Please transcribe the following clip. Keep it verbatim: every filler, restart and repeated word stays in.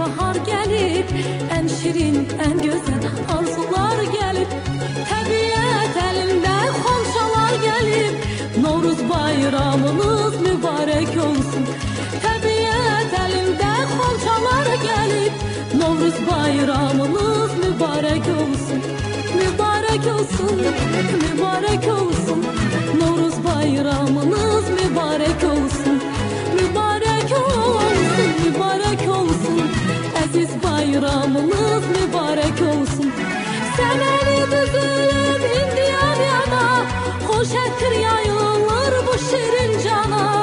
bahar gelip, en şirin, en güzel arzular gelip, təbiət elinde xonçalar gelip, Novruz bayramınız mübarek olsun. Təbiət elinde xonçalar gelip, Novruz bayramınız mübarek olsun. Mübarek olsun, mübarek olsun, Novruz bayramınız mübarek olsun. Mübarek olsun, mübarek olsun, aziz bayramınız mübarek olsun. Seneni düzülüp indiyan yana, hoş ettir yayılır bu şirin cana.